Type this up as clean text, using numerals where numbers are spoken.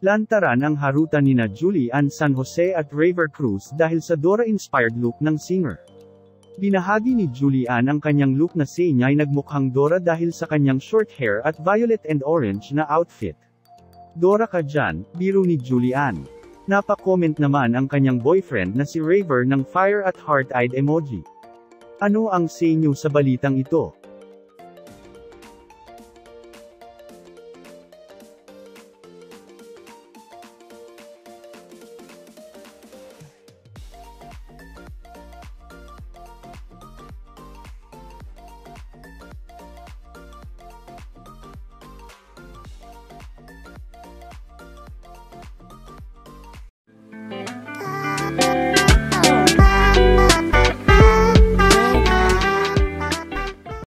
Lantaran ang harutan nina Julian San Jose at Raver Cruz dahil sa Dora-inspired look ng singer. Binahagi ni Julian ang kanyang look na sa niya ay nagmukhang Dora dahil sa kanyang short hair at violet and orange na outfit. Dora ka dyan, biro ni Julian. Napa-comment naman ang kanyang boyfriend na si Raver ng fire at heart-eyed emoji. Ano ang say niyo sa balitang ito?